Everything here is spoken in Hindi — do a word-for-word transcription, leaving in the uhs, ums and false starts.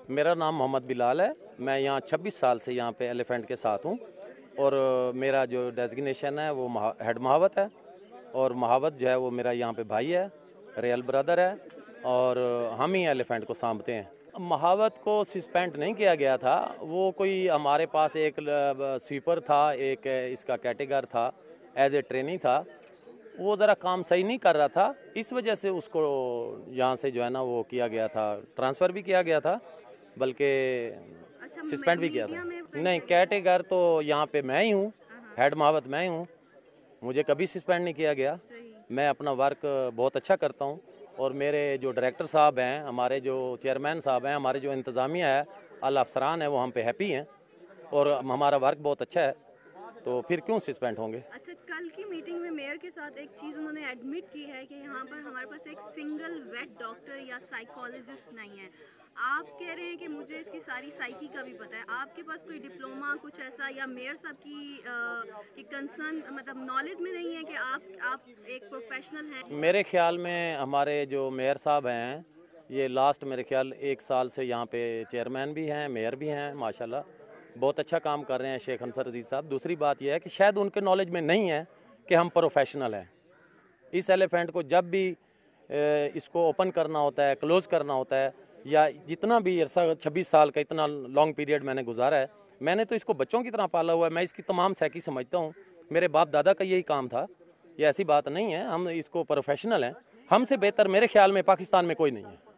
मेरा नाम मोहम्मद बिलाल है। मैं यहाँ छब्बीस साल से यहाँ पे एलिफेंट के साथ हूँ और मेरा जो डेजिग्नेशन है वो महा, हेड महावत है। और महावत जो है वो मेरा यहाँ पे भाई है, रियल ब्रदर है, और हम ही एलिफेंट को सांभते हैं। महावत को सस्पेंड नहीं किया गया था, वो कोई हमारे पास एक स्वीपर था, एक इसका कैटेगर था, एज ए ट्रेनी था। वो ज़रा काम सही नहीं कर रहा था, इस वजह से उसको यहाँ से जो है ना वो किया गया था, ट्रांसफ़र भी किया गया था, बल्कि अच्छा, सस्पेंड भी किया था। नहीं, कैटेगर तो यहाँ पे मैं ही हूँ, हेड महावत मैं ही हूँ, मुझे कभी सस्पेंड नहीं किया गया। मैं अपना वर्क बहुत अच्छा करता हूँ और मेरे जो डायरेक्टर साहब हैं, हमारे जो चेयरमैन साहब हैं, हमारे जो इंतज़ामिया है, आला अफसरान है, वो हम पे हैप्पी हैं और हमारा वर्क बहुत अच्छा है, तो फिर क्यों सस्पेंड होंगे। अच्छा, कल की मीटिंग में मेयर के साथ एक चीज़ उन्होंने एडमिट की है कि यहाँ पर हमारे पास एक सिंगल वेट डॉक्टर या साइकोलॉजिस्ट नहीं है। आप कह रहे हैं कि मुझे इसकी सारी साइकी का भी पता है। आपके पास कोई डिप्लोमा कुछ ऐसा या मेयर साहब की आ, की कंसर्न मतलब नॉलेज में नहीं है कि आप आप एक प्रोफेशनल हैं? मेरे ख्याल में हमारे जो मेयर साहब हैं, ये लास्ट मेरे ख्याल एक साल से यहाँ पे चेयरमैन भी हैं, मेयर भी हैं, माशाल्लाह बहुत अच्छा काम कर रहे हैं शेख अंसर अजीज़ साहब। दूसरी बात यह है कि शायद उनके नॉलेज में नहीं है कि हम प्रोफेशनल हैं। इस एलिफेंट को जब भी इसको ओपन करना होता है, क्लोज़ करना होता है, या जितना भी अरसा छब्बीस साल का इतना लॉन्ग पीरियड मैंने गुजारा है, मैंने तो इसको बच्चों की तरह पाला हुआ है। मैं इसकी तमाम सैकी समझता हूँ, मेरे बाप दादा का यही काम था, ये ऐसी बात नहीं है। हम इसको प्रोफेशनल हैं, हमसे बेहतर मेरे ख्याल में पाकिस्तान में कोई नहीं है।